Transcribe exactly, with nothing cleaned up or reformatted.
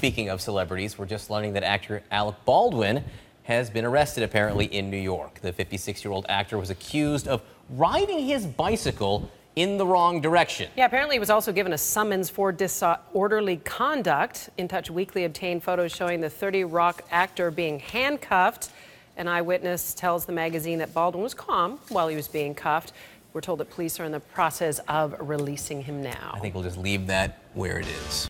Speaking of celebrities, we're just learning that actor Alec Baldwin has been arrested apparently in New York. The fifty-six-year-old actor was accused of riding his bicycle in the wrong direction. Yeah, apparently he was also given a summons for disorderly conduct. In Touch Weekly obtained photos showing the thirty Rock actor being handcuffed. An eyewitness tells the magazine that Baldwin was calm while he was being cuffed. We're told that police are in the process of releasing him now. I think we'll just leave that where it is.